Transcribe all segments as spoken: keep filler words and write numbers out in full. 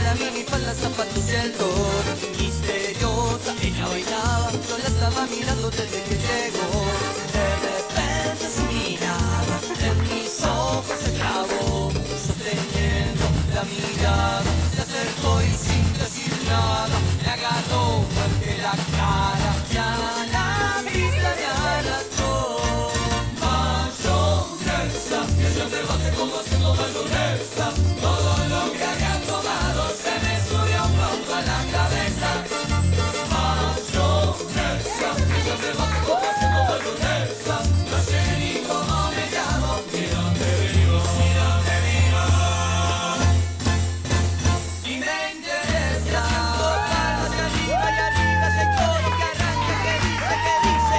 la minifalda, zapatos y el top. Misteriosa, ella bailaba, yo la estaba mirando desde que llegó. De repente su mirada en mis ojos se clavó, sosteniendo la mirada, se acercó y sin decir nada, me agarró fuerte la cara, ya la vista me arrastró. Mayonesa, que yo te bate como haciendo mayonesa, todo lo que había tomado se me subió pronto a la cabeza. Mayonesa, que yo te bate como haciendo mayonesa, no sé ni cómo me llamo, ni dónde vivo, ni dónde vivo. Y me interesa, haciendo palmas de arriba y arriba, ese coro que arranca, que dice, que dice.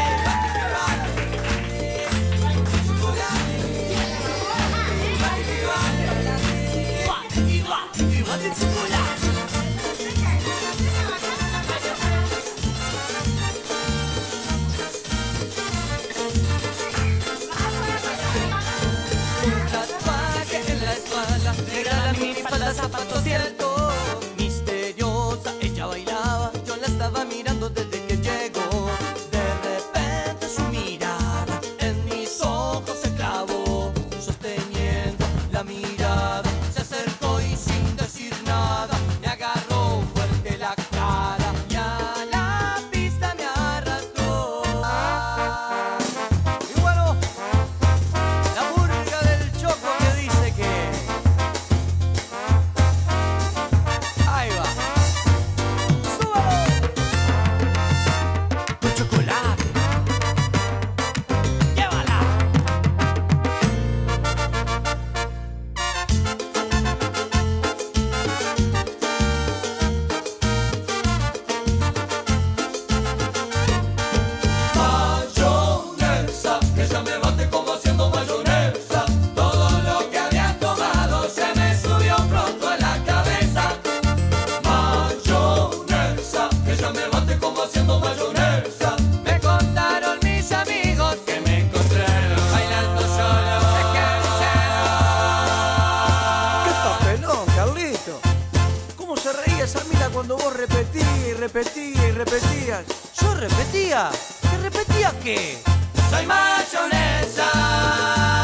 Negra la minifalda, zapatos y el top. Misteriosa, ella bailaba, yo la estaba mirando desde que llegó. De repente su mirada en mis ojos se clavó, sosteniendo la mirada, se acercó y sin decir nada, me agarró fuerte la cara y a la pista me arrastró. Y bueno, la murga del Choco que dice que ahí va. ¡Súbalo! Con chocolate. ¡Llévala! Mayonesa, que ella me bate como haciendo mayonesa, todo lo que había tomado se me subió pronto a la cabeza. Mayonesa, que ella me bate como haciendo mayonesa, me contaron mis amigos que me encontraron bailando solo. ¡Qué papelón, Carlito! ¿Cómo se reía esa mina cuando vos repetías y repetías y repetías? ¿Yo repetía? ¿Que repetía qué? Soy mayonesa.